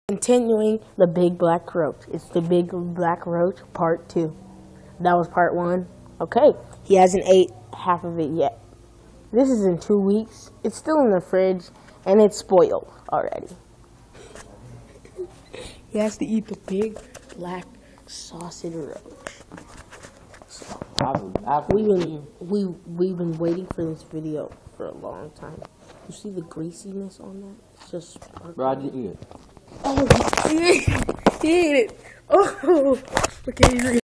Continuing the big black roach. It's the big black roach part 2. That was part 1. Okay, he hasn't ate half of it yet. This is in 2 weeks. It's still in the fridge and it's spoiled already. He has to eat the big black sausage roach. So, we've been waiting for this video for a long time. You see the greasiness on that? It's just sparkling. Bro, I didn't eat it. Oh, he ate it. Oh, okay.